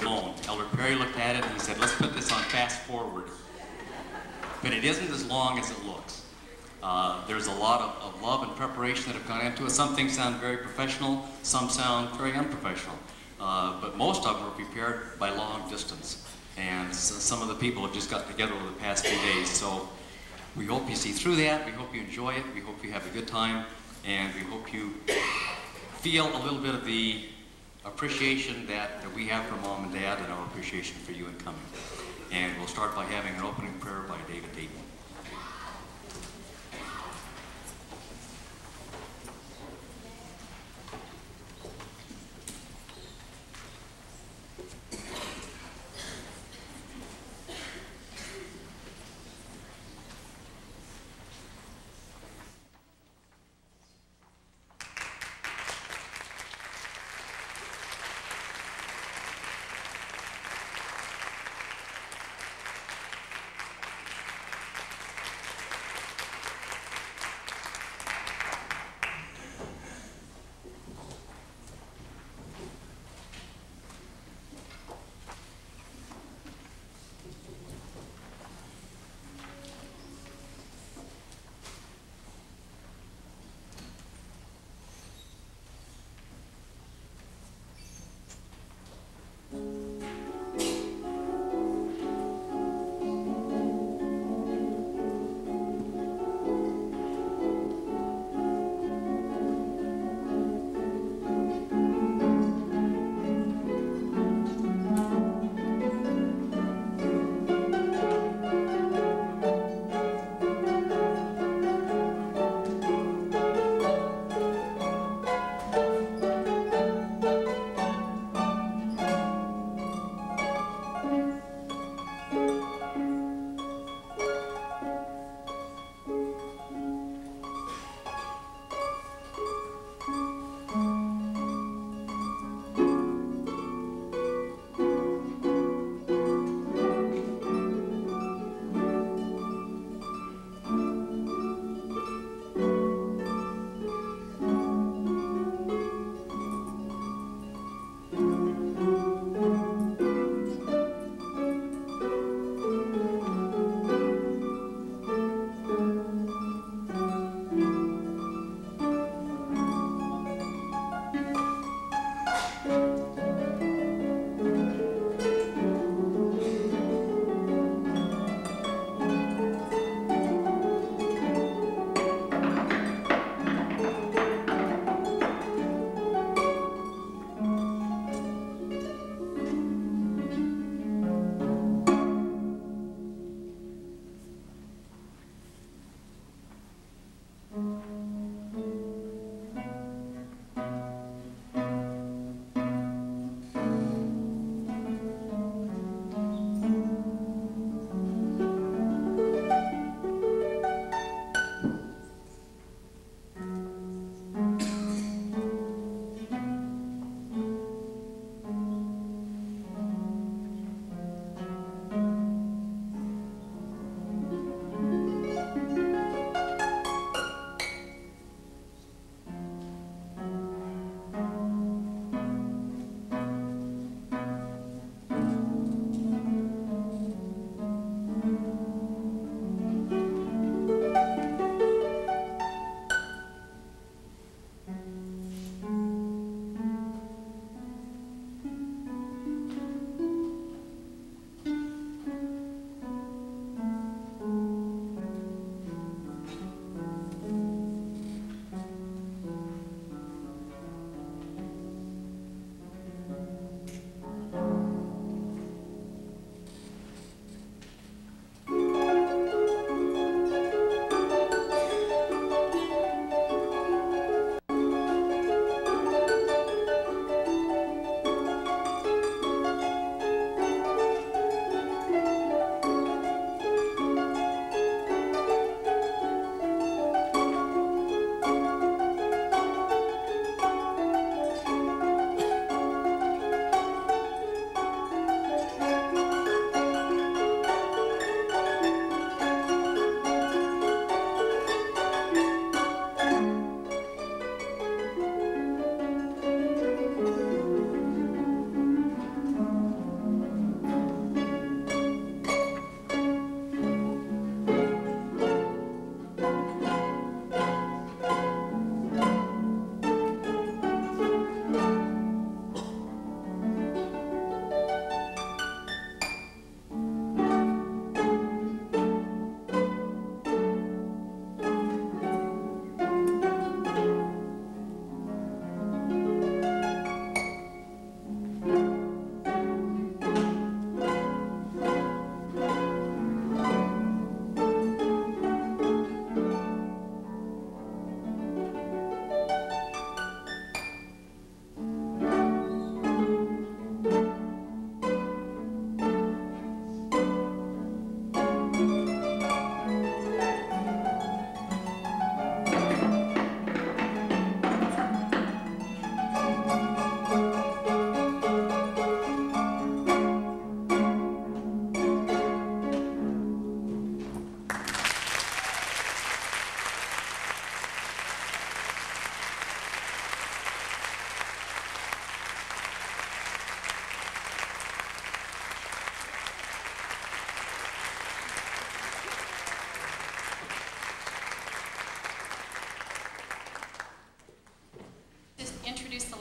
alone. Elder Perry looked at it and he said, let's put this on fast forward. But it isn't as long as it looks. There's a lot of love and preparation that have gone into it. Some things sound very professional, some sound very unprofessional. But most of them are prepared by long distance. And some of the people have just got together over the past few days. So we hope you see through that. We hope you enjoy it. We hope you have a good time. And we hope you feel a little bit of the appreciation that we have for Mom and Dad and our appreciation for you in coming. And we'll start by having an opening prayer by David Dayton.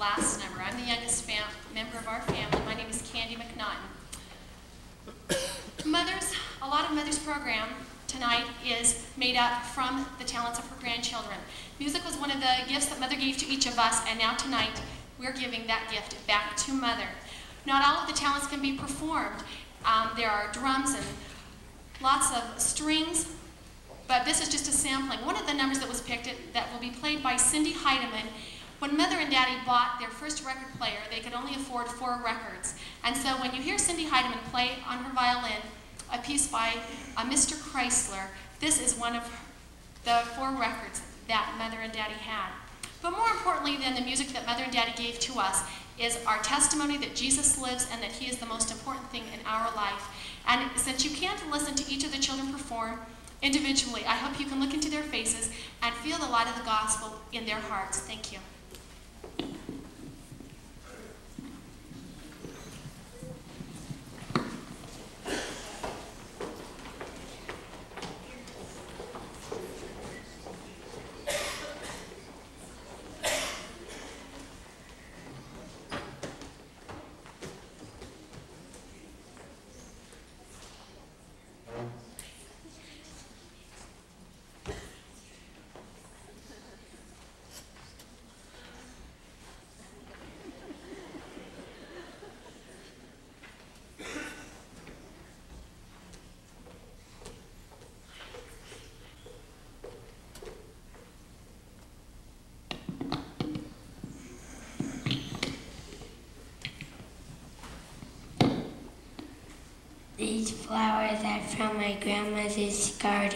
last number. I'm the youngest member of our family. My name is Candy McNaughton. A lot of Mother's program tonight is made up from the talents of her grandchildren. Music was one of the gifts that Mother gave to each of us, and now tonight we're giving that gift back to Mother. Not all of the talents can be performed. There are drums and lots of strings, but this is just a sampling. One of the numbers that was picked that will be played by Cindy Heidemann. When Mother and Daddy bought their first record player, they could only afford 4 records. And so when you hear Cindy Heidemann play on her violin a piece by Mr. Chrysler, this is one of the 4 records that Mother and Daddy had. But more importantly than the music that Mother and Daddy gave to us is our testimony that Jesus lives and that He is the most important thing in our life. And since you can't listen to each of the children perform individually, I hope you can look into their faces and feel the light of the gospel in their hearts. Thank you. These flowers are from my grandmother's garden.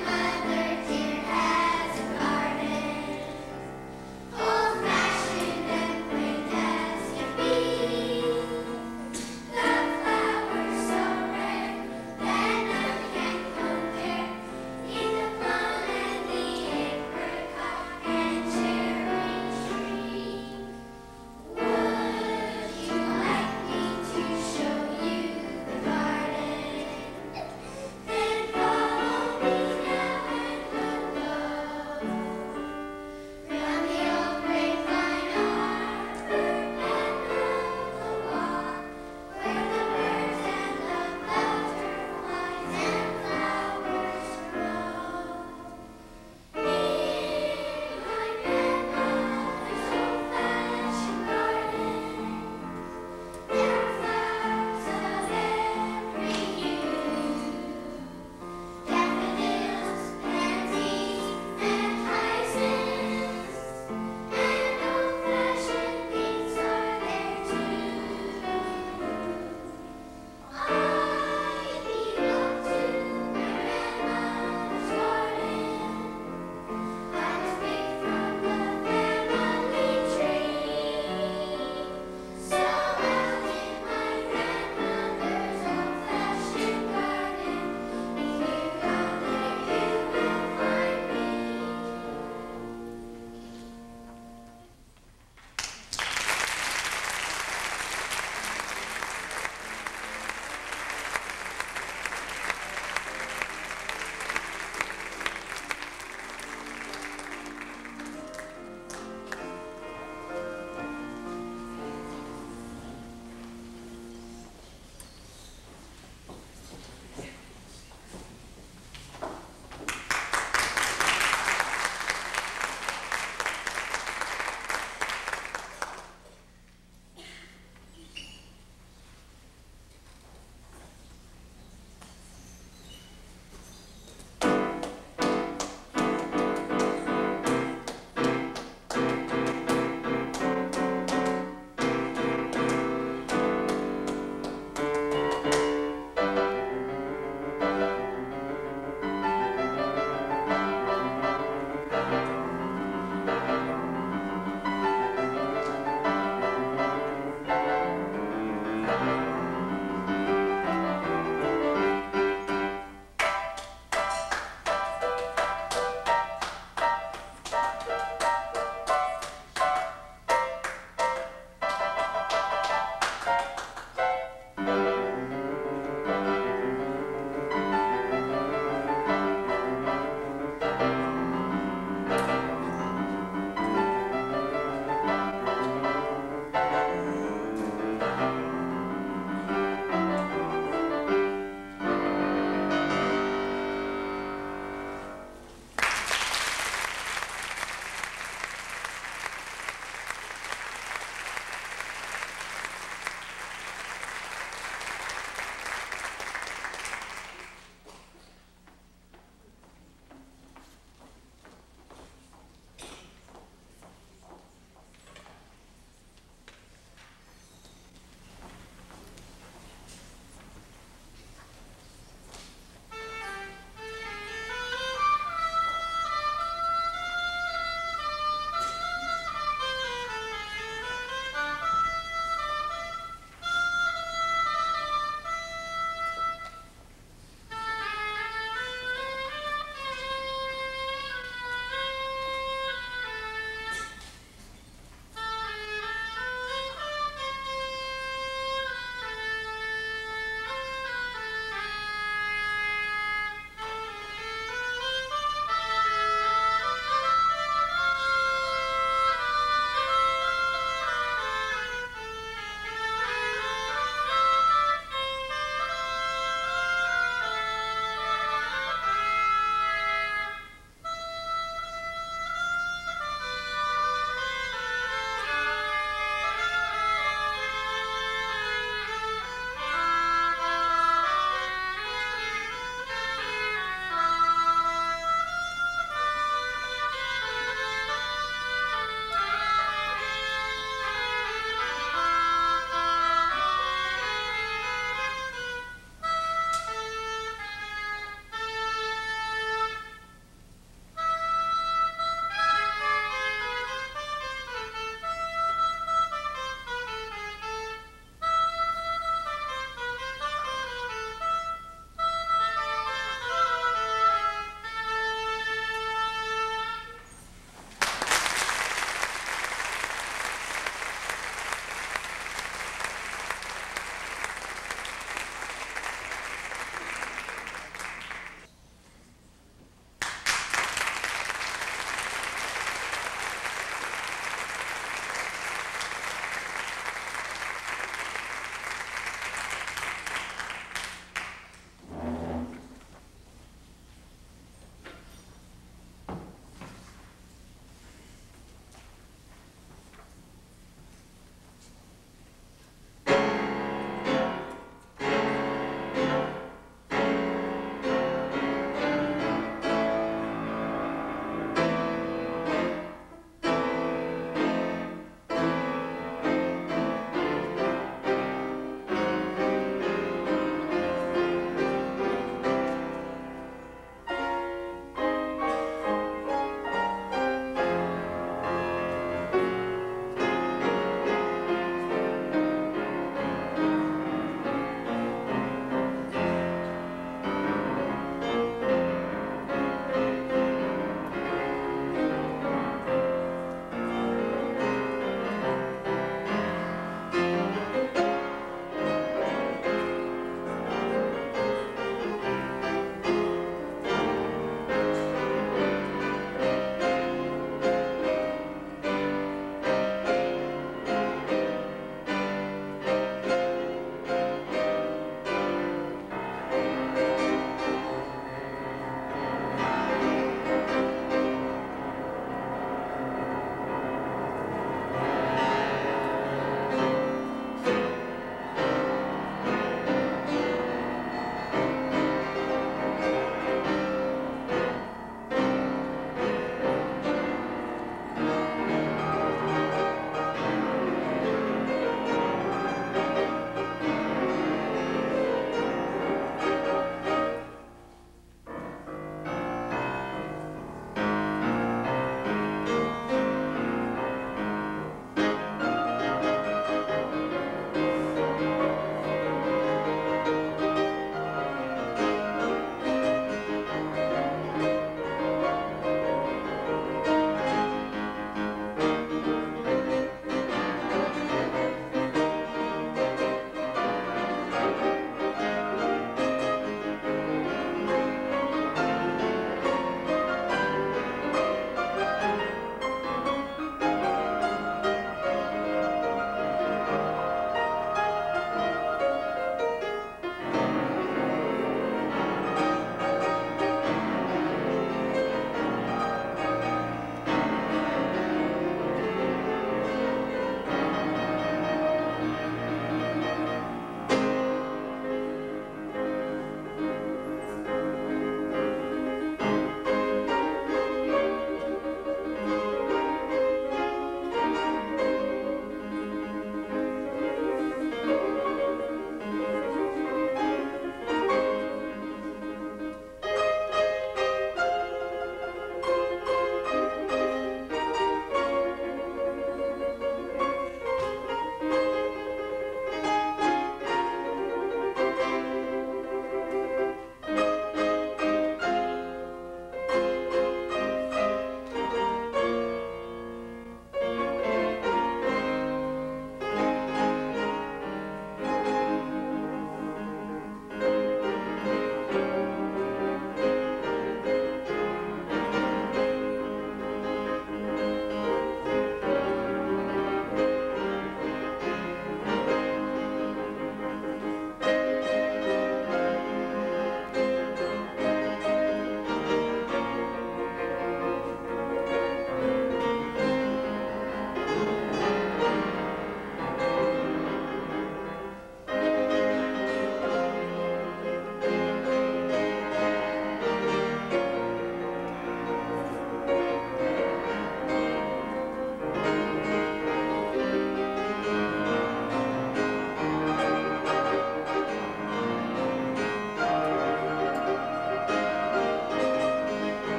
Old-fashioned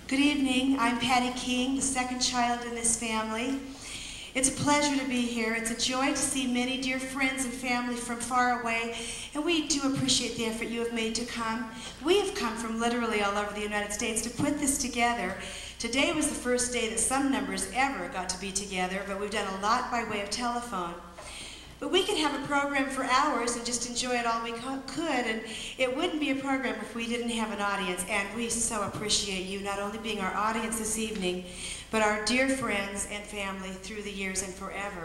Good evening. I'm Patty King, the second child in this family. It's a pleasure to be here. It's a joy to see many dear friends and family from far away, and we do appreciate the effort you have made to come. We have come from literally all over the United States to put this together. Today was the first day that some numbers ever got to be together, but we've done a lot by way of telephone. But we could have a program for hours and just enjoy it all we could, and it wouldn't be a program if we didn't have an audience, and we so appreciate you not only being our audience this evening, but our dear friends and family through the years and forever.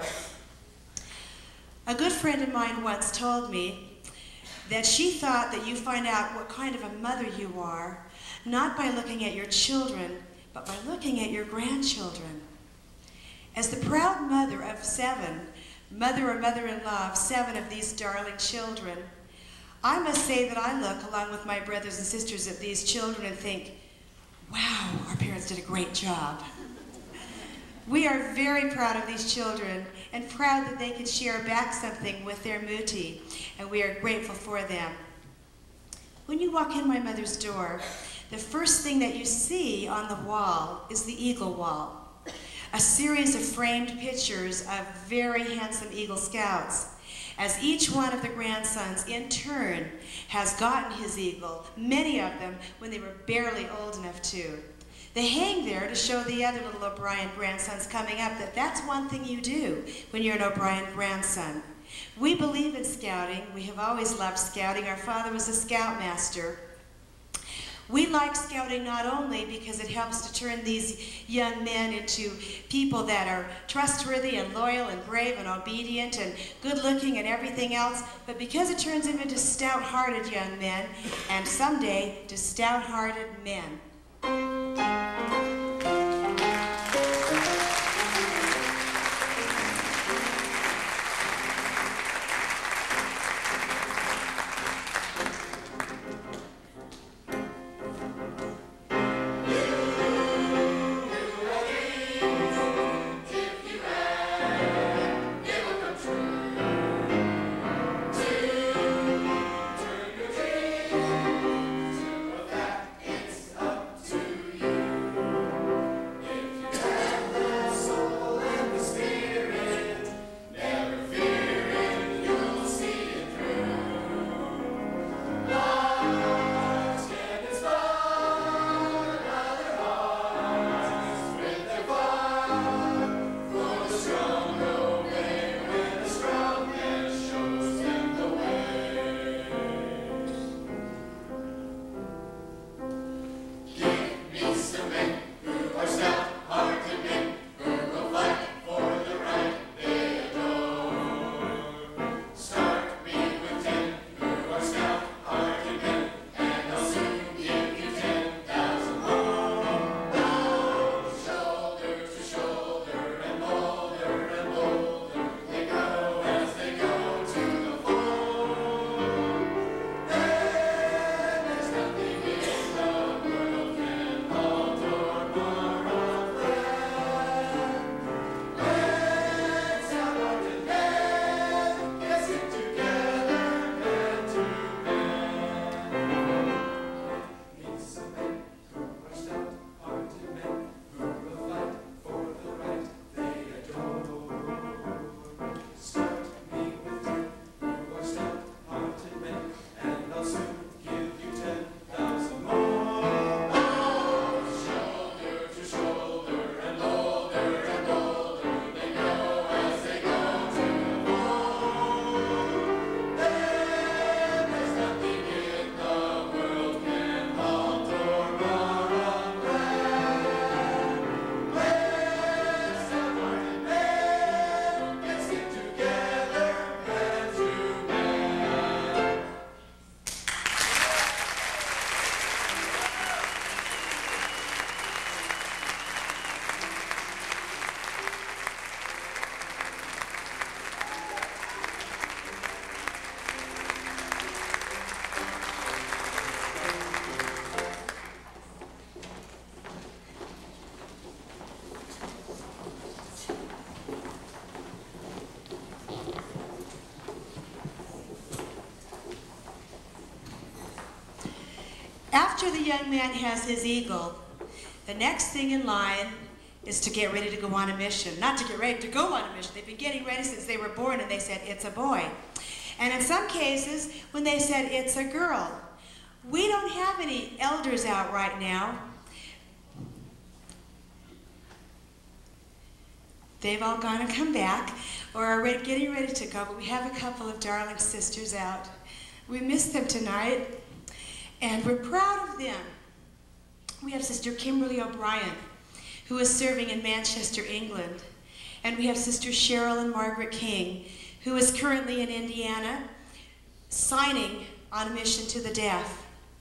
A good friend of mine once told me that she thought that you find out what kind of a mother you are, not by looking at your children, but by looking at your grandchildren. As the proud mother of 7, mother or mother-in-law of 7 of these darling children, I must say that I look, along with my brothers and sisters, at these children and think, wow, our parents did a great job. We are very proud of these children and proud that they could share back something with their Muti, and we are grateful for them. When you walk in my mother's door, the first thing that you see on the wall is the Eagle Wall, a series of framed pictures of very handsome Eagle Scouts, as each one of the grandsons in turn has gotten his eagle, many of them when they were barely old enough to. They hang there to show the other little O'Brien grandsons coming up that that's one thing you do when you're an O'Brien grandson. We believe in scouting. We have always loved scouting. Our father was a scoutmaster. We like scouting not only because it helps to turn these young men into people that are trustworthy and loyal and brave and obedient and good-looking and everything else, but because it turns them into stout-hearted young men and someday to stout-hearted men. After the young man has his eagle, The next thing in line is to get ready to go on a mission. Not to get ready to go on a mission. They've been getting ready since they were born, and they said, it's a boy. And in some cases, when they said, it's a girl. We don't have any elders out right now. They've all gone and come back, or are getting ready to go, but we have a couple of darling sisters out. We miss them tonight, and we're proud of them. We have Sister Kimberly O'Brien, who is serving in Manchester, England. And we have Sister Cheryl and Margaret King, who is currently in Indiana, signing on a mission to the deaf.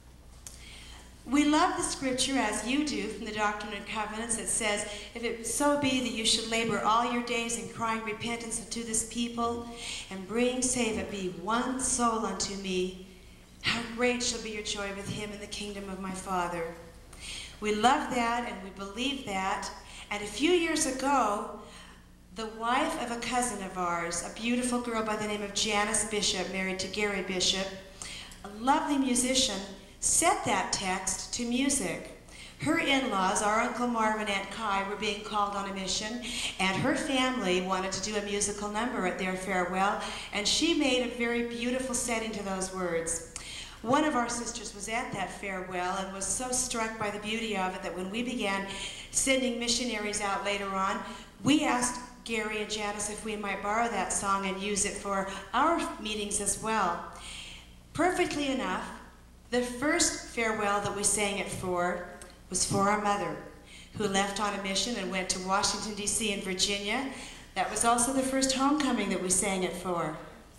We love the scripture, as you do, from the Doctrine and Covenants, that says, if it so be that you should labor all your days in crying repentance unto this people, and bring, save it be, one soul unto me, how great shall be your joy with him in the kingdom of my Father. We love that, and we believe that. And a few years ago, the wife of a cousin of ours, a beautiful girl by the name of Janice Bishop, married to Gary Bishop, a lovely musician, set that text to music. Her in-laws, our Uncle Marv and Aunt Kai, were being called on a mission, and her family wanted to do a musical number at their farewell, and she made a very beautiful setting to those words. One of our sisters was at that farewell and was so struck by the beauty of it that when we began sending missionaries out later on, we asked Gary and Janice if we might borrow that song and use it for our meetings as well. Perfectly enough, the first farewell that we sang it for was for our mother, who left on a mission and went to Washington, D.C. and Virginia. That was also the first homecoming that we sang it for.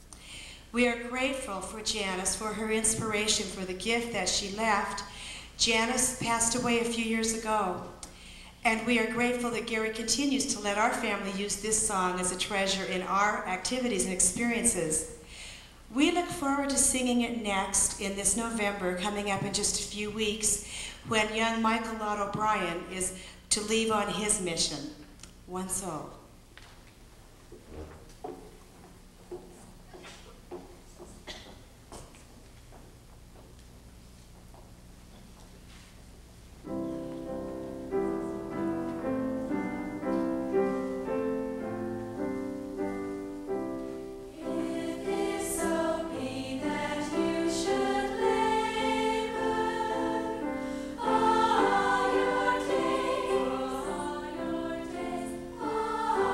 We are grateful for Janice, for her inspiration, for the gift that she left. Janice passed away a few years ago, and we are grateful that Gary continues to let our family use this song as a treasure in our activities and experiences. We look forward to singing it next in this November, coming up in just a few weeks, when young Michael Lott O'Brien is to leave on his mission. One soul. All your days,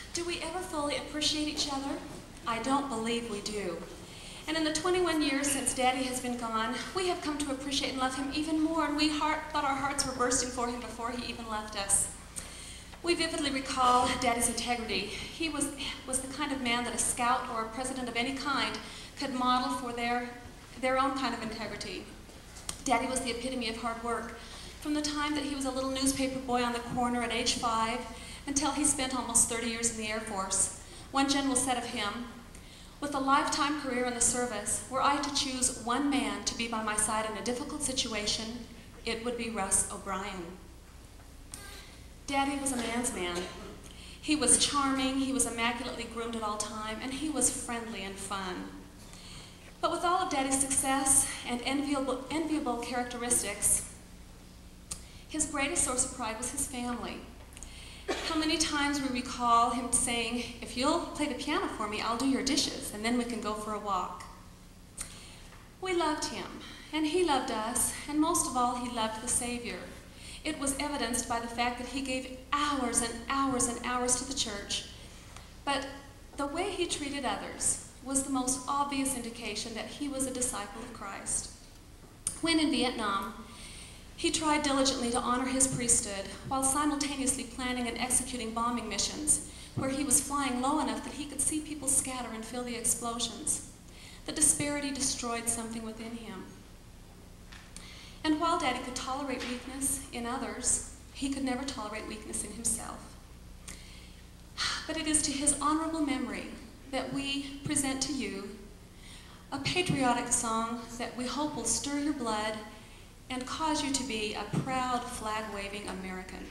Do we ever fully appreciate each other? I don't believe we do. And in the 21 years since Daddy has been gone, we have come to appreciate and love him even more, and we thought our hearts were bursting for him before he even left us. We vividly recall Daddy's integrity. He was the kind of man that a scout or a president of any kind could model for their own kind of integrity. Daddy was the epitome of hard work. From the time that he was a little newspaper boy on the corner at age 5 until he spent almost 30 years in the Air Force. One general said of him, "With a lifetime career in the service, were I to choose one man to be by my side in a difficult situation, it would be Russ O'Brien." Daddy was a man's man. He was charming, he was immaculately groomed at all time, and he was friendly and fun. But with all of Daddy's success and enviable characteristics, his greatest source of pride was his family. How many times we recall him saying, "If you'll play the piano for me, I'll do your dishes, and then we can go for a walk." We loved him, and he loved us, and most of all, he loved the Savior. It was evidenced by the fact that he gave hours and hours and hours to the church. But the way he treated others was the most obvious indication that he was a disciple of Christ. When in Vietnam, he tried diligently to honor his priesthood while simultaneously planning and executing bombing missions where he was flying low enough that he could see people scatter and feel the explosions. The disparity destroyed something within him. And while Daddy could tolerate weakness in others, he could never tolerate weakness in himself. But it is to his honorable memory that we present to you a patriotic song that we hope will stir your blood and cause you to be a proud flag-waving American.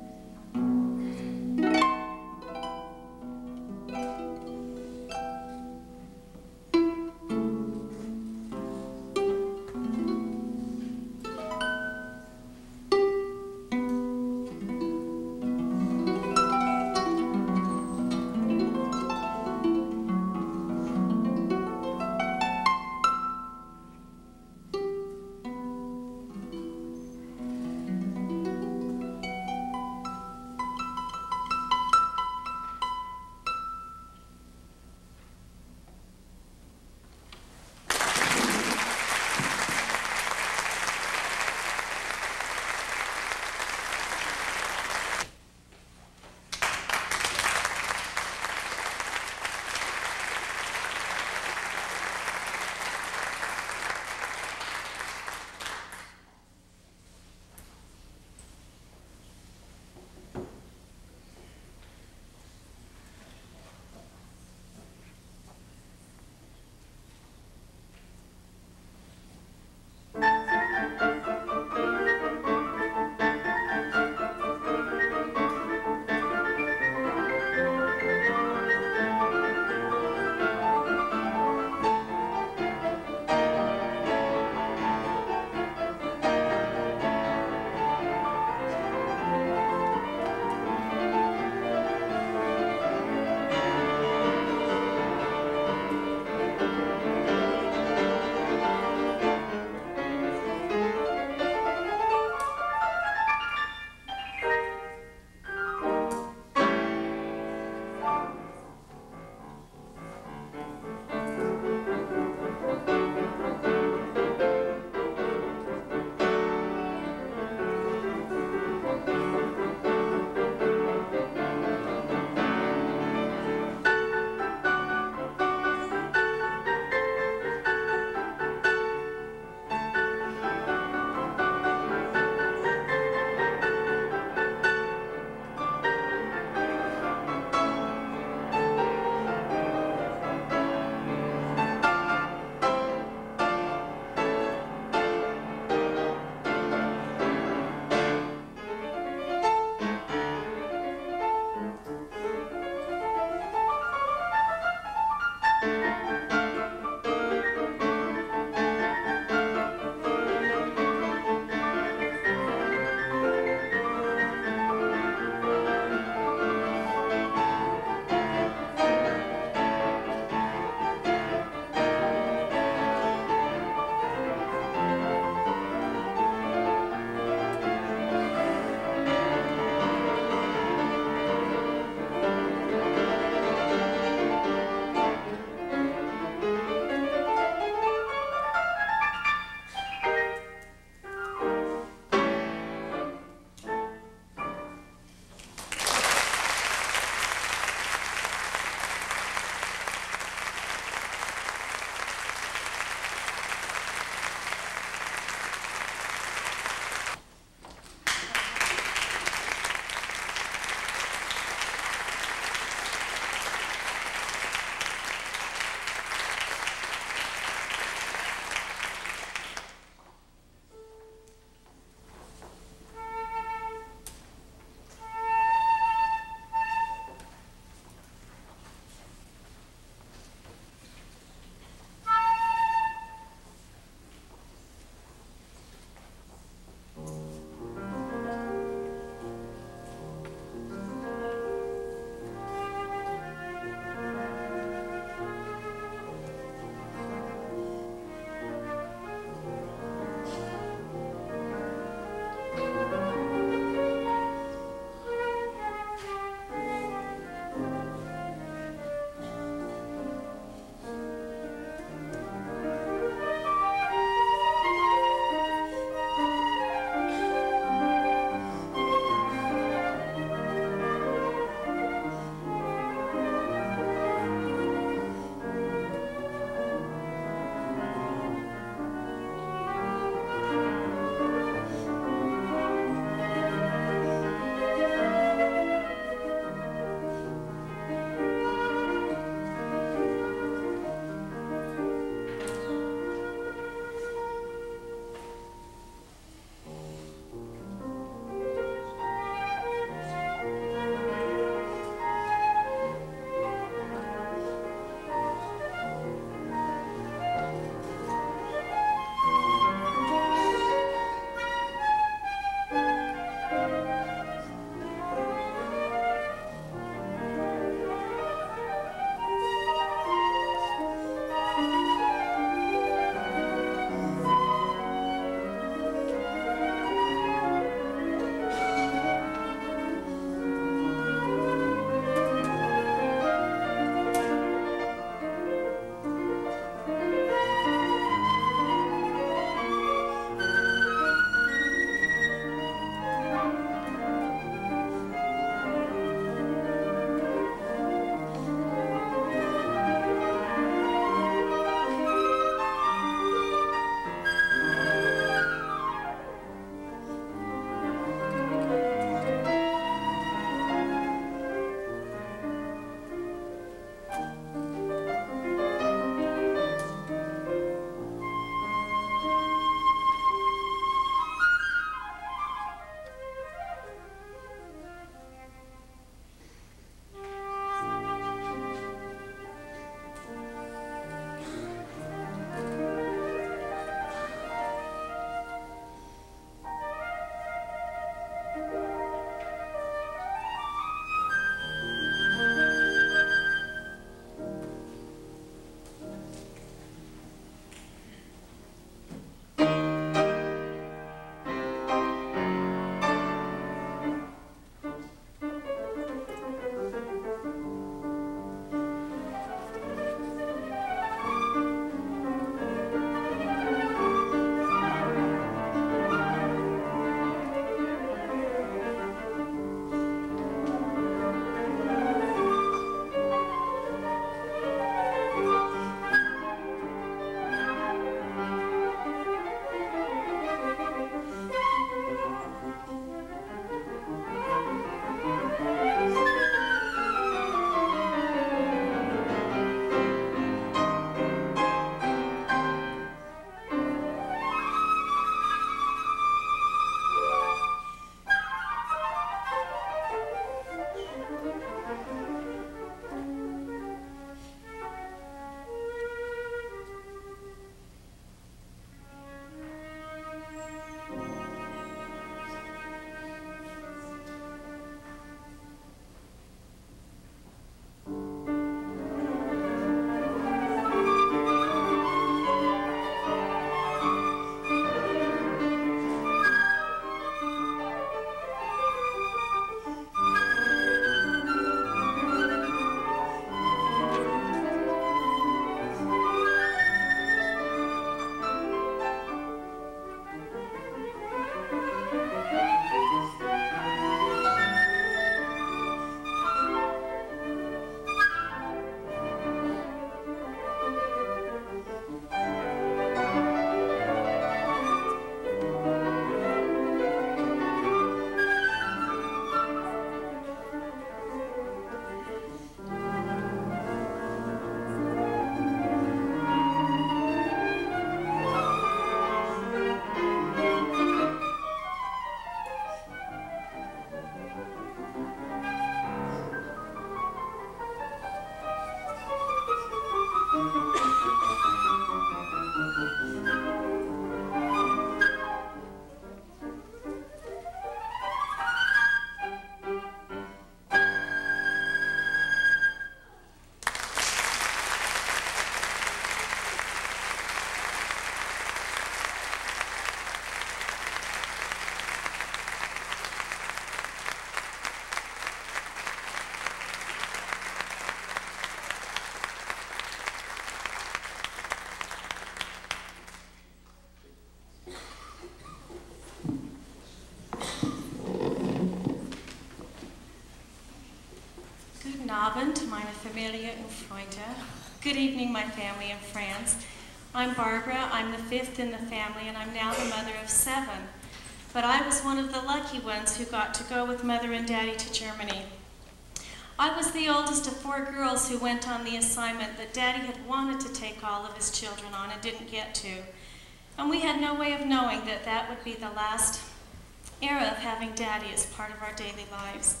Familie und Freunde. Good evening, my family and friends. I'm Barbara. I'm the fifth in the family, and I'm now the mother of 7. But I was one of the lucky ones who got to go with Mother and Daddy to Germany. I was the oldest of 4 girls who went on the assignment that Daddy had wanted to take all of his children on and didn't get to. And we had no way of knowing that that would be the last era of having Daddy as part of our daily lives.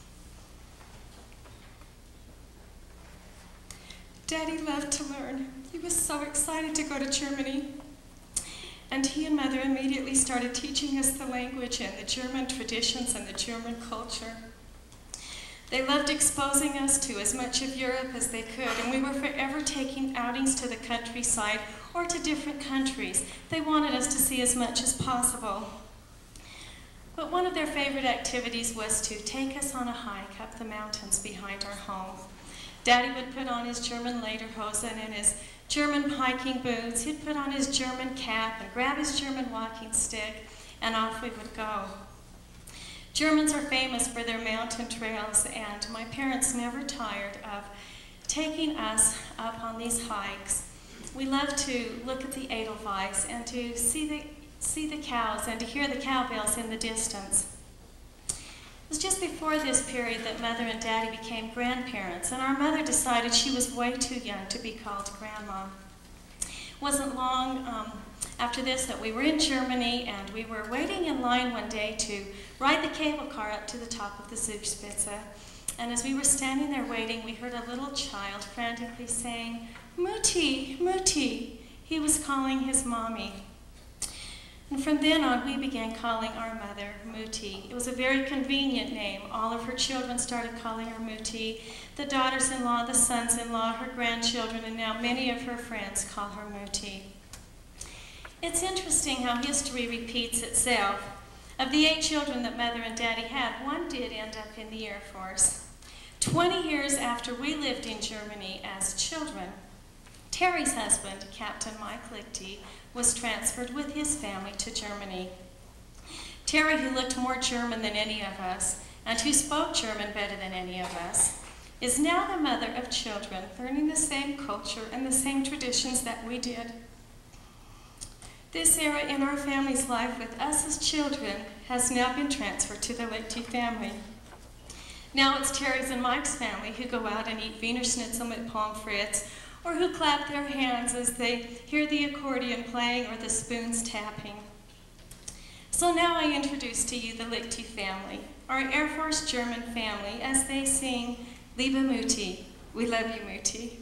Daddy loved to learn. He was so excited to go to Germany. And he and Mother immediately started teaching us the language and the German traditions and the German culture. They loved exposing us to as much of Europe as they could, and we were forever taking outings to the countryside or to different countries. They wanted us to see as much as possible. But one of their favorite activities was to take us on a hike up the mountains behind our home. Daddy would put on his German lederhosen and his German hiking boots. He'd put on his German cap and grab his German walking stick, and off we would go. Germans are famous for their mountain trails, and my parents never tired of taking us up on these hikes. We loved to look at the Edelweiss and to see the cows and to hear the cowbells in the distance. It was just before this period that Mother and Daddy became grandparents, and our mother decided she was way too young to be called Grandma. It wasn't long after this that we were in Germany, and we were waiting in line one day to ride the cable car up to the top of the Zugspitze. And as we were standing there waiting, we heard a little child frantically saying, "Mutti, Mutti." He was calling his mommy. And from then on, we began calling our mother Mutti. It was a very convenient name. All of her children started calling her Mutti. The daughters-in-law, the sons-in-law, her grandchildren, and now many of her friends call her Mutti. It's interesting how history repeats itself. Of the 8 children that Mother and Daddy had, 1 did end up in the Air Force. 20 years after we lived in Germany as children, Terry's husband, Captain Mike Lichty, was transferred with his family to Germany. Terry, who looked more German than any of us, and who spoke German better than any of us, is now the mother of children, learning the same culture and the same traditions that we did. This era in our family's life with us as children has now been transferred to the Lichty family. Now it's Terry's and Mike's family who go out and eat Wiener Schnitzel mit pommes frites, or who clap their hands as they hear the accordion playing or the spoons tapping. So now I introduce to you the Lichty family, our Air Force German family, as they sing Liebe Mutti. We love you, Mutti.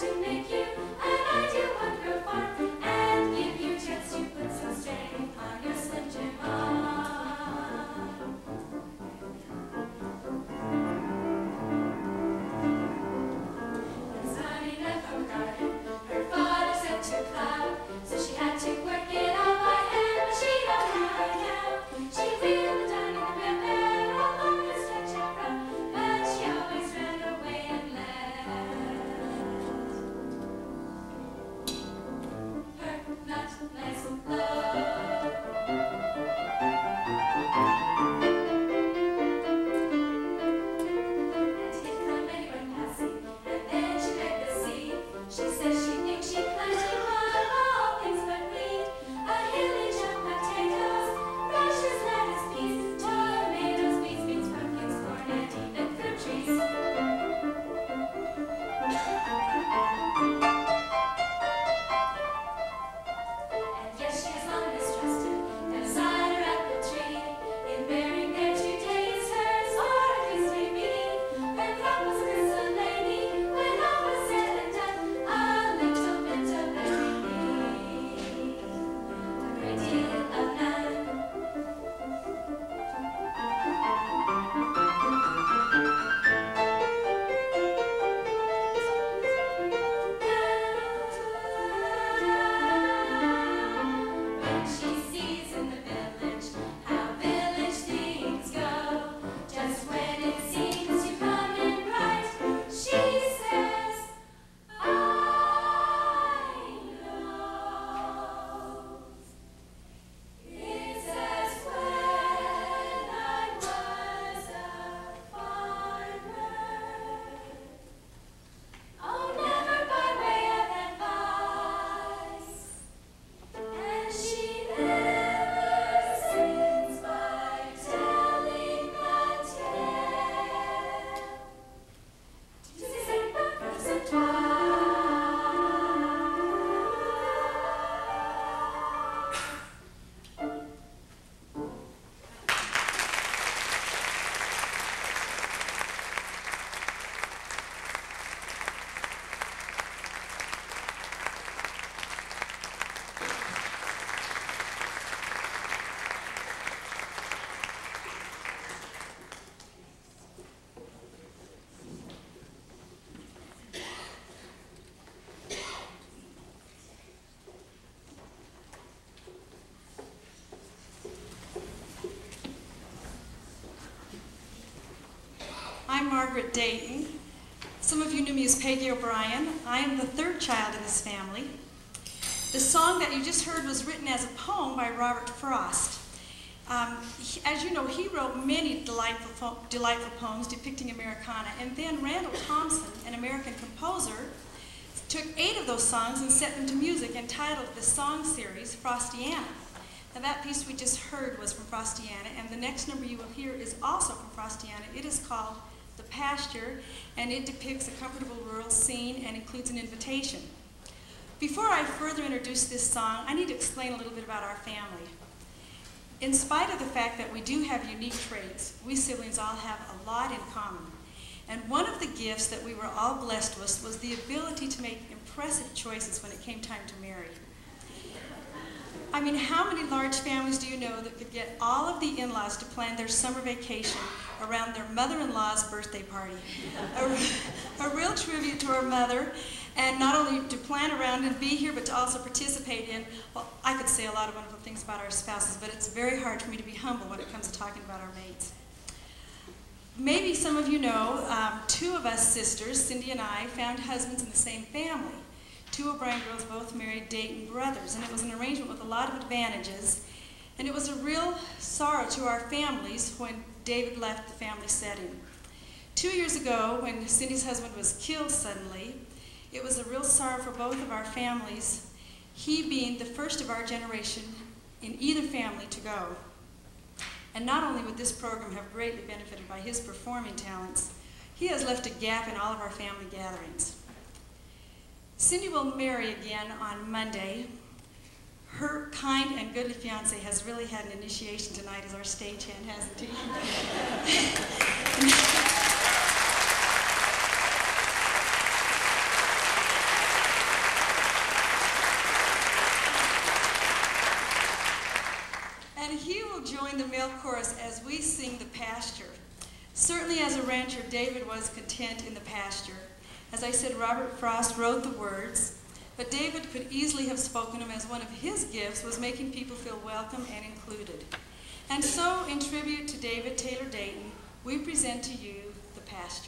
I'm Margaret Dayton. Some of you knew me as Peggy O'Brien. I am the third child in this family. The song that you just heard was written as a poem by Robert Frost. As you know, he wrote many delightful poems depicting Americana, and then Randall Thompson, an American composer, took 8 of those songs and set them to music and titled the song series Frostiana. Now that piece we just heard was from Frostiana, and the next number you will hear is also from Frostiana. It is called The Pasture, and it depicts a comfortable rural scene and includes an invitation. Before I further introduce this song, I need to explain a little bit about our family. In spite of the fact that we do have unique traits, we siblings all have a lot in common. And one of the gifts that we were all blessed with was the ability to make impressive choices when it came time to marry. I mean, how many large families do you know that could get all of the in-laws to plan their summer vacation around their mother-in-law's birthday party? A real tribute to our mother, and not only to plan around and be here, but to also participate in, well, I could say a lot of wonderful things about our spouses, but it's very hard for me to be humble when it comes to talking about our mates. Maybe some of you know, 2 of us sisters, Cindy and I, found husbands in the same family. 2 O'Brien girls both married Dayton brothers, and it was an arrangement with a lot of advantages. And it was a real sorrow to our families when David left the family setting. 2 years ago, when Cindy's husband was killed suddenly, it was a real sorrow for both of our families, he being the first of our generation in either family to go. And not only would this program have greatly benefited by his performing talents, he has left a gap in all of our family gatherings. Cindy will marry again on Monday. Her kind and goodly fiance has really had an initiation tonight as our stagehand, hasn't he? join the male chorus as we sing The Pasture. Certainly as a rancher, David was content in the pasture. As I said, Robert Frost wrote the words, but David could easily have spoken them as one of his gifts was making people feel welcome and included. And so, in tribute to David Taylor Dayton, we present to you The Pasture.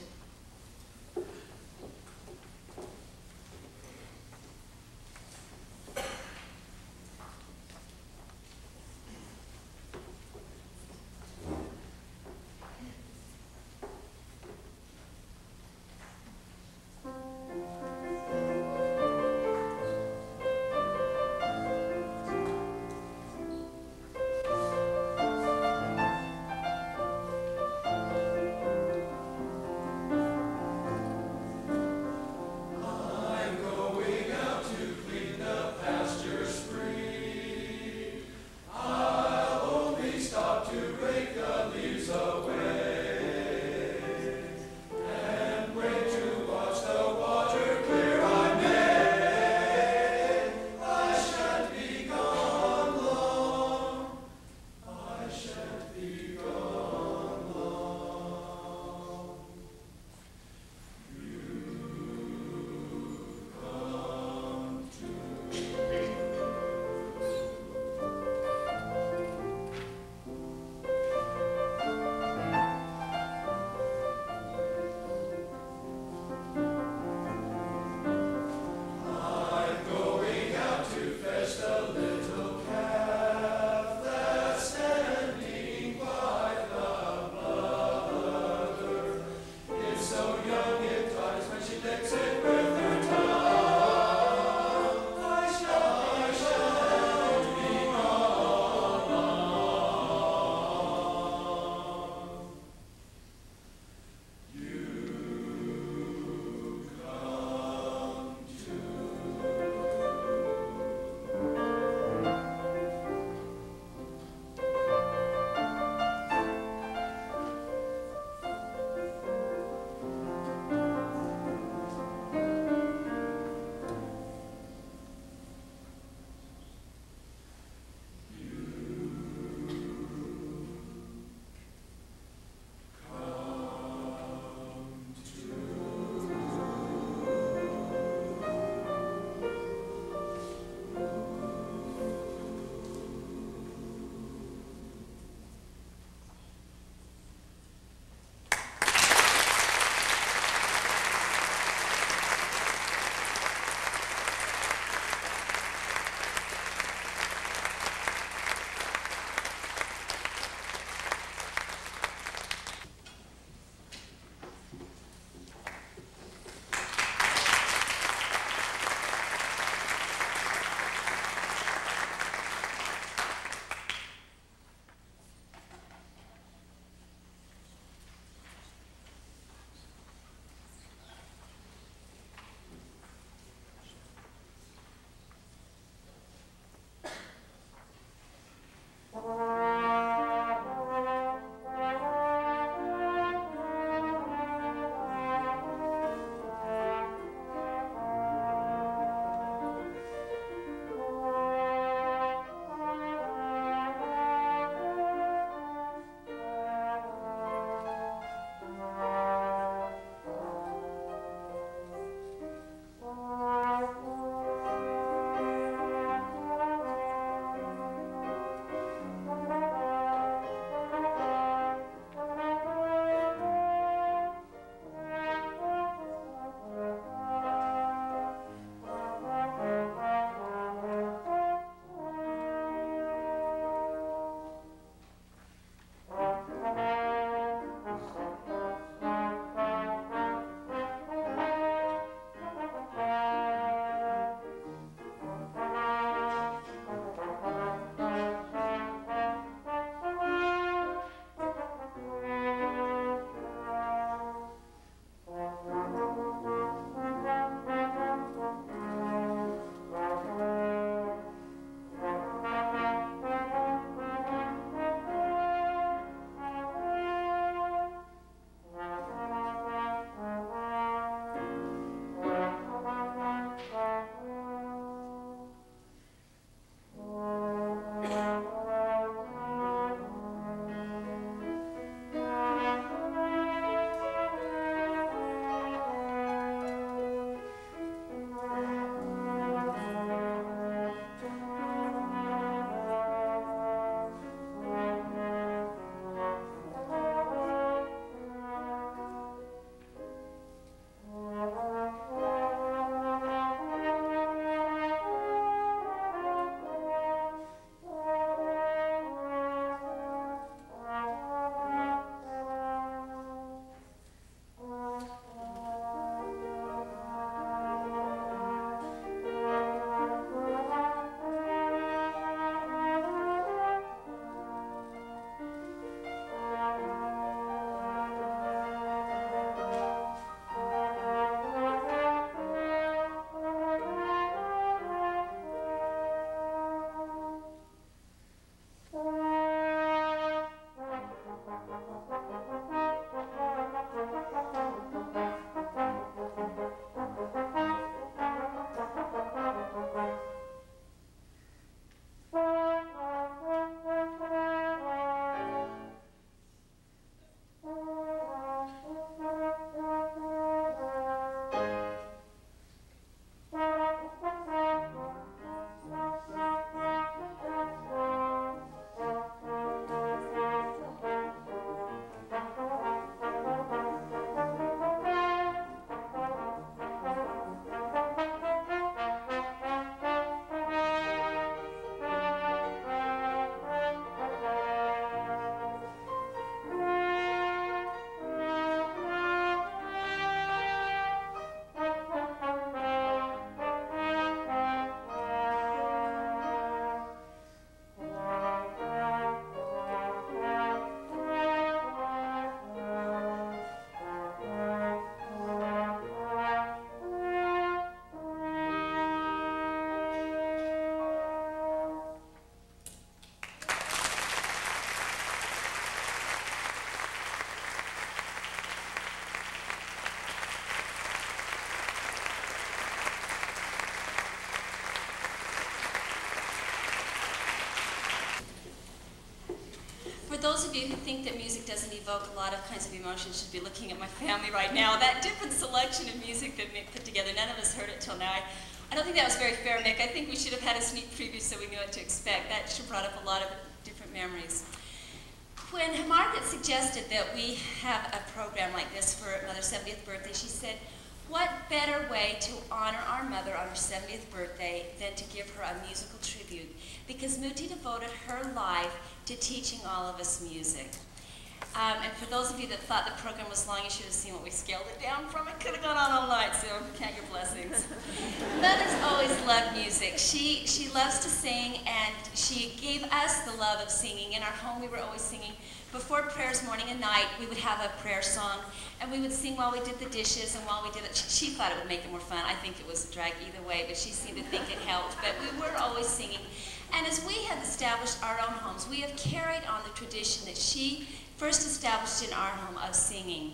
those of you who think that music doesn't evoke a lot of kinds of emotions should be looking at my family right now. That different selection of music that Mick put together, none of us heard it till now. I don't think that was very fair, Mick. I think we should have had a sneak preview so we knew what to expect. That should have brought up a lot of different memories. When Margaret suggested that we have a program like this for Mother's 70th birthday, she said, what better way to honor our mother on her 70th birthday than to give her a musical tribute? Because Muti devoted her life to teaching all of us music. And for those of you that thought the program was long, you should have seen what we scaled it down from. It could have gone on all night, so count your blessings. Mother's always loved music. She loves to sing, and she gave us the love of singing. In our home, we were always singing. Before prayers morning and night, we would have a prayer song, and we would sing while we did the dishes and while we did it. She thought it would make it more fun. I think it was a drag either way, but she seemed to think it helped. But we were always singing. And as we have established our own homes, we have carried on the tradition that she first established in our home of singing.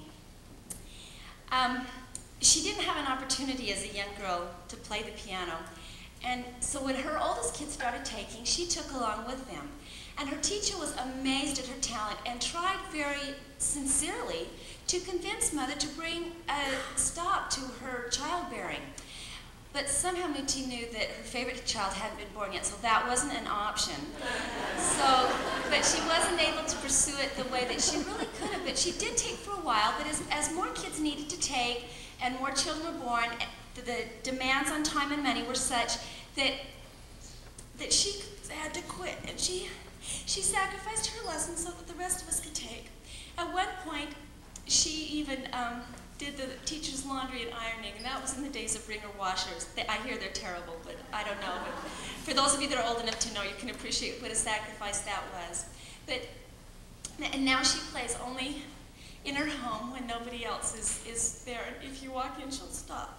She didn't have an opportunity as a young girl to play the piano. And so when her oldest kids started taking, she took along with them. And her teacher was amazed at her talent and tried very sincerely to convince Mother to bring a stop to her childbearing. But somehow Muti knew that her favorite child hadn't been born yet, so that wasn't an option. But she wasn't able to pursue it the way that she really could have. But she did take for a while, but as more kids needed to take and more children were born, the demands on time and money were such that she had to quit. And she sacrificed her lessons so that the rest of us could take. At one point, she even did the teacher's laundry and ironing, and that was in the days of wringer washers. I hear they're terrible, but I don't know. But for those of you that are old enough to know, you can appreciate what a sacrifice that was. And now she plays only in her home when nobody else is there. And if you walk in, she'll stop.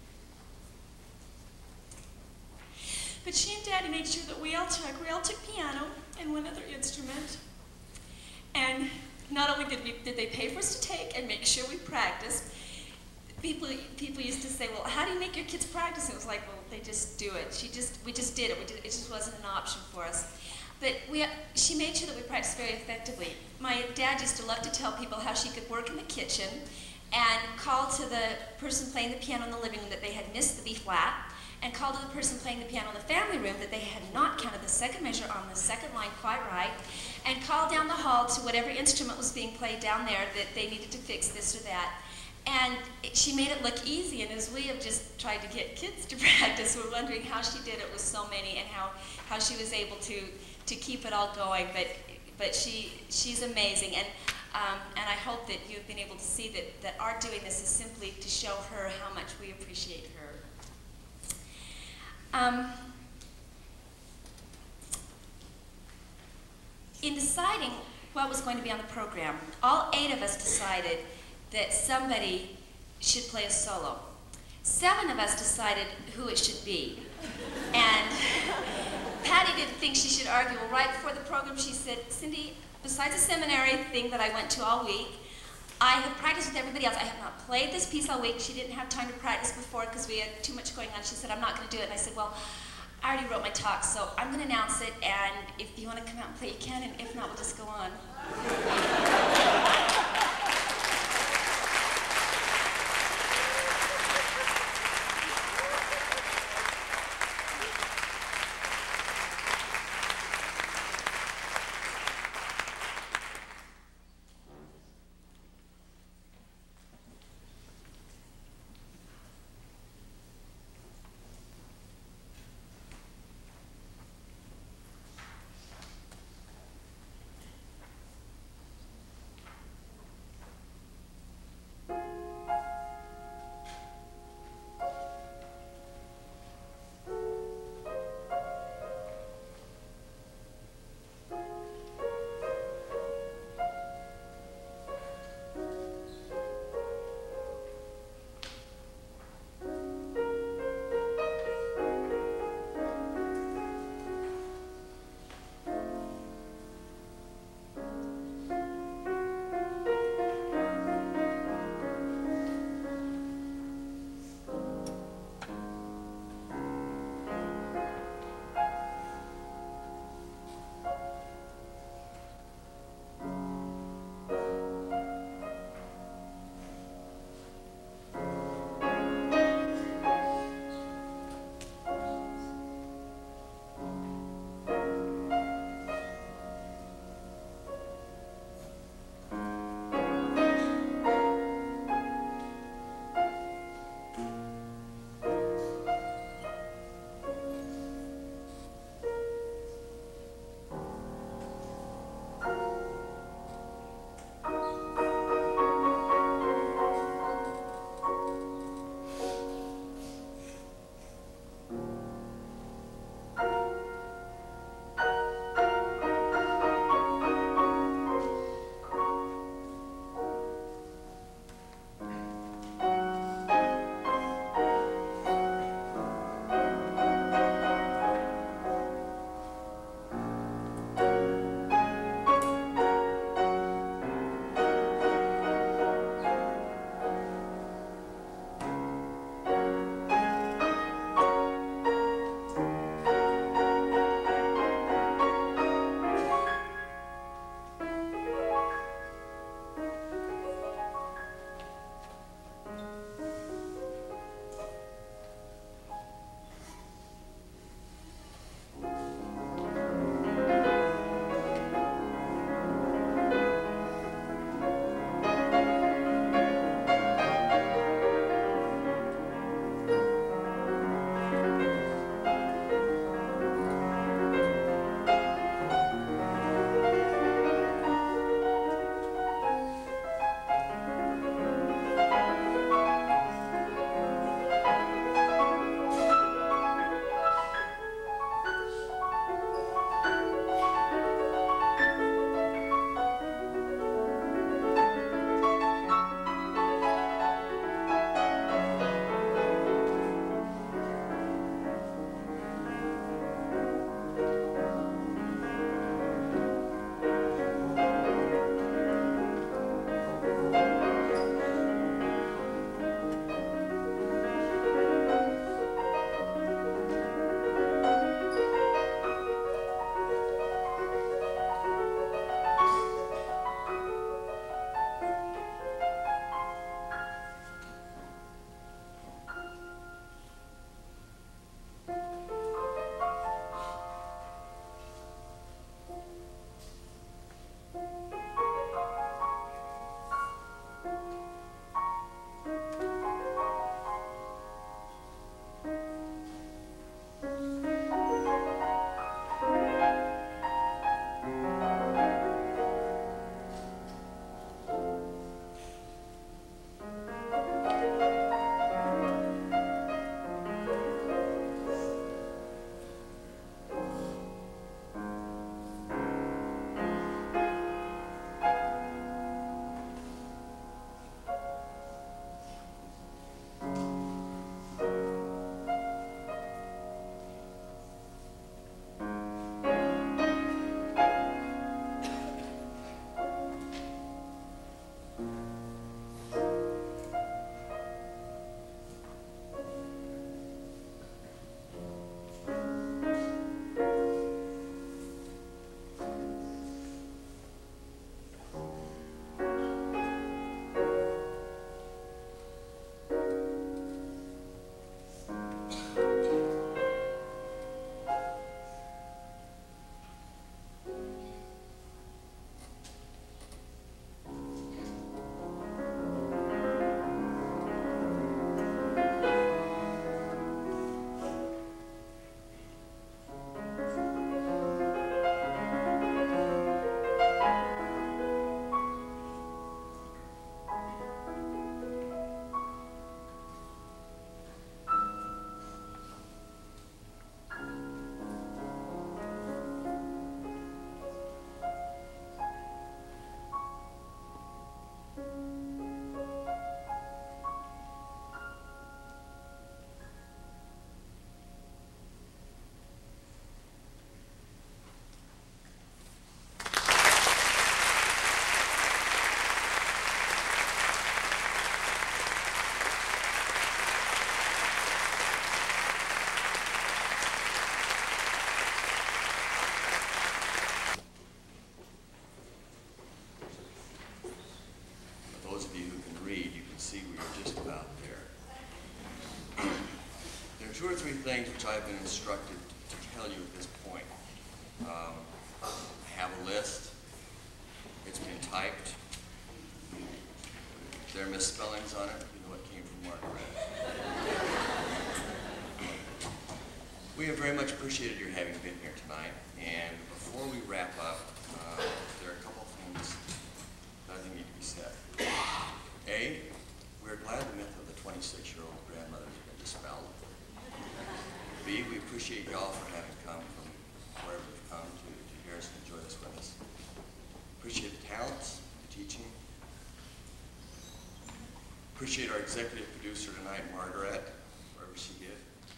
But she and Daddy made sure that we all took piano and one other instrument. And not only did they pay for us to take and make sure we practiced, people used to say, well, how do you make your kids practice? And it was like, well, they just do it. We just did it. It just wasn't an option for us. But she made sure that we practiced very effectively. My dad used to love to tell people how she could work in the kitchen and call to the person playing the piano in the living room that they had missed the B flat, and call to the person playing the piano in the family room that they had not counted the second measure on the second line quite right, and call down the hall to whatever instrument was being played down there that they needed to fix this or that. And she made it look easy, and as we have just tried to get kids to practice, we're wondering how she did it with so many and how she was able to keep it all going. But she's amazing, and I hope that you've been able to see that our doing this is simply to show her how much we appreciate her. In deciding what was going to be on the program, all 8 of us decided that somebody should play a solo. 7 of us decided who it should be. And Patty didn't think she should argue. Well, right before the program, she said, Cindy, besides a seminary thing that I went to all week, I have practiced with everybody else. I have not played this piece all week. She didn't have time to practice before because we had too much going on. She said, I'm not going to do it. And I said, well, I already wrote my talk, so I'm going to announce it, and if you want to come out and play, you can, and if not, we'll just go on. been instructed to tell you at this point. I have a list. It's been typed. There are misspellings on it. You know it came from Margaret. We have very much appreciated your having been here tonight. And before we wrap up, there are a couple of things that I think need to be said. A, we're glad the myth of the 26-year-old grandmother has been dispelled. B, we appreciate y'all for having come from wherever you've come to hear us and enjoy this with us. Appreciate the talents, the teaching. Appreciate our executive producer tonight, Margaret, wherever she is.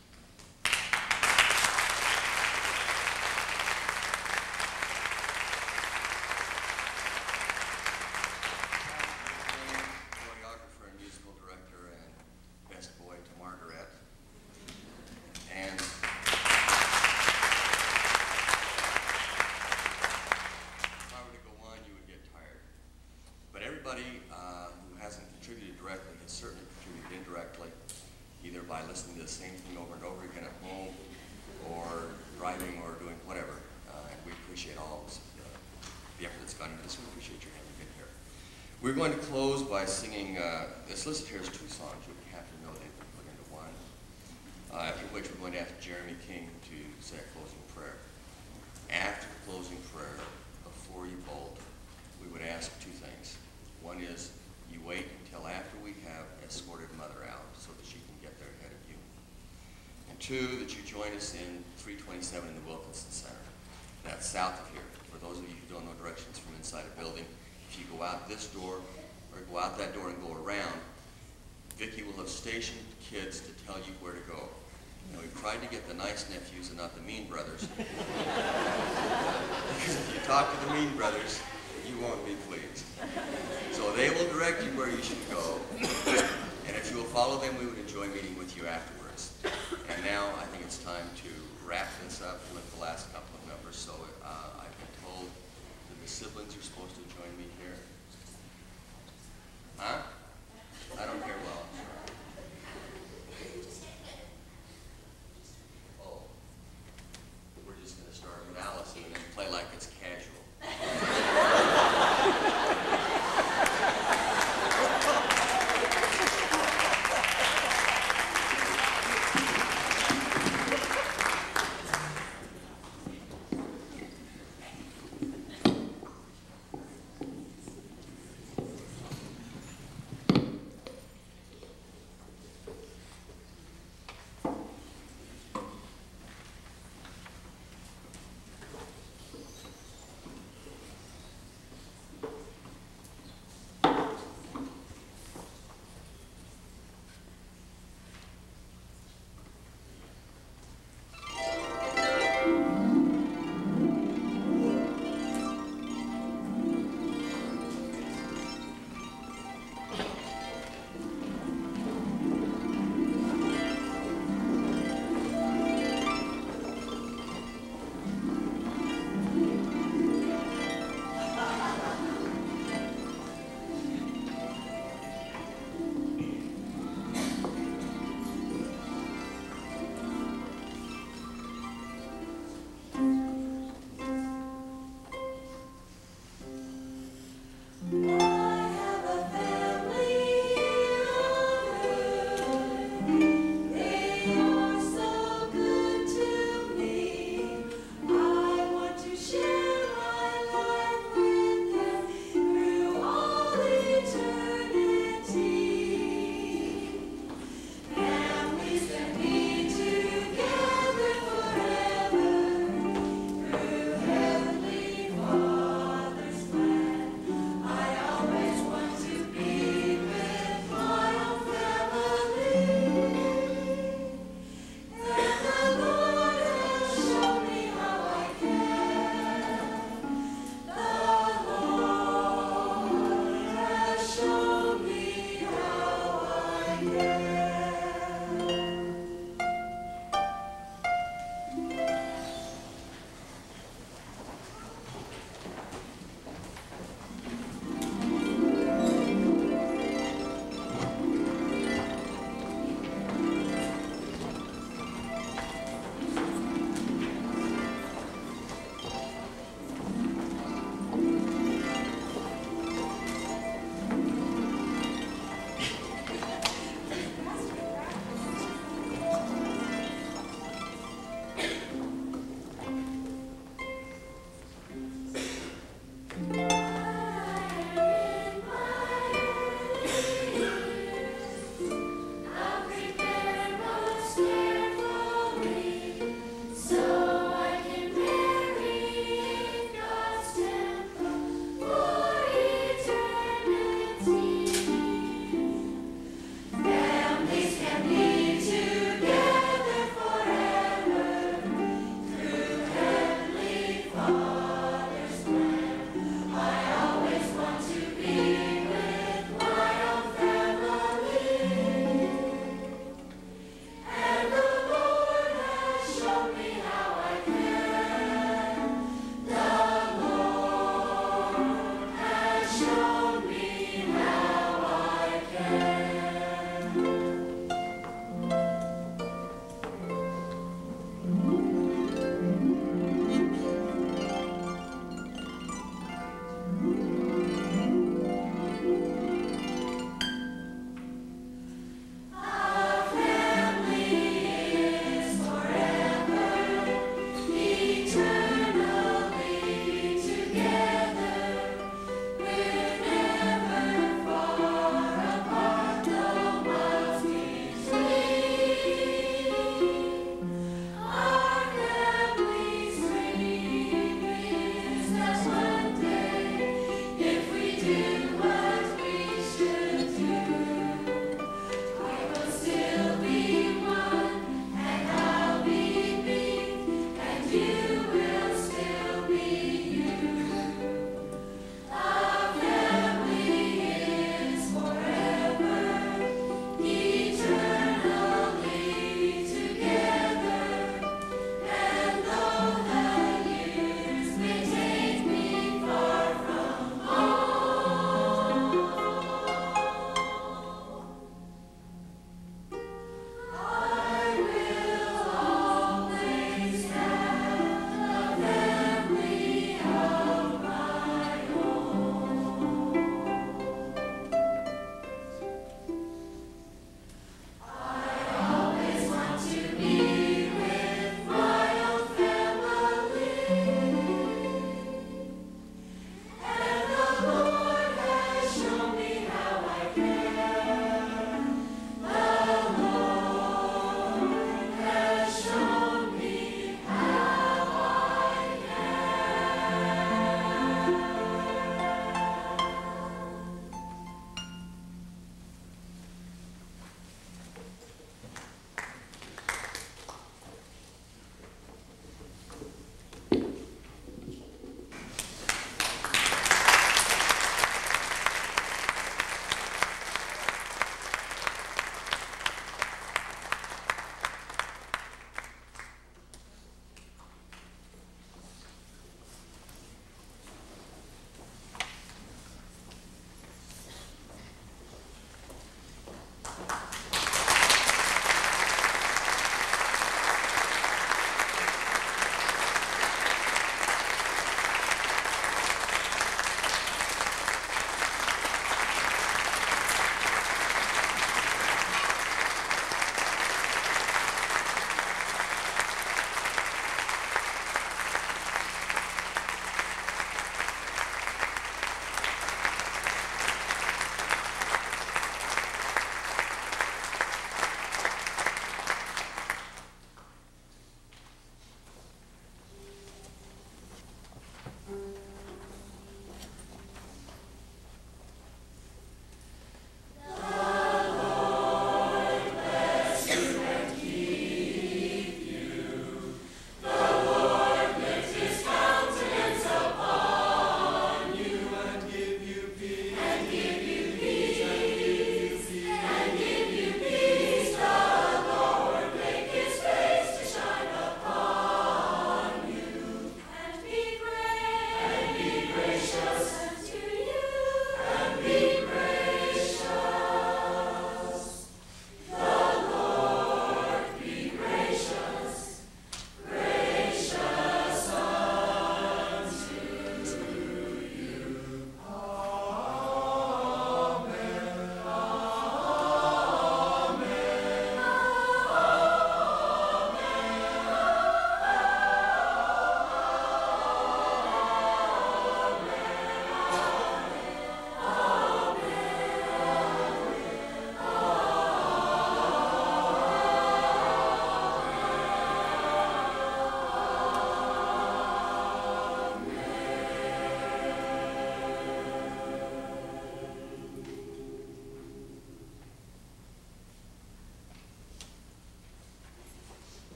Choreographer and musical director and best boy to Margaret. And if I were to go on, you would get tired. But everybody who hasn't contributed directly has certainly contributed indirectly, either by listening to the same thing over and over again at home, or driving, or doing whatever. And we appreciate all of the effort that's gone into this. We appreciate your having been here. We're going to close by singing, this listed here is 2 songs. You have to know they've been put into one. After which we're going to ask Jeremy King to say a closing prayer. After the closing prayer, before you bolt, we would ask 2 things. One is you wait until after we have escorted Mother out so that she can get there ahead of you. And 2, that you join us in 327 in the Wilkinson Center. That's south of here. For those of you who don't know directions from inside a building, if you go out this door or go out that door and go around, Vicki will have stationed kids to tell you where to go. Now, we've tried to get the nice nephews and not the mean brothers. Because if you talk to the mean brothers, you won't be pleased. So they will direct you where you should go. And if you will follow them, we would enjoy meeting with you afterwards. And now I think it's time to wrap this up with the last couple of numbers. So I've been told that the siblings are supposed to join me here. Huh? I don't hear well. Oh. We're just going to start with Allison and then play like it's casual. I'll be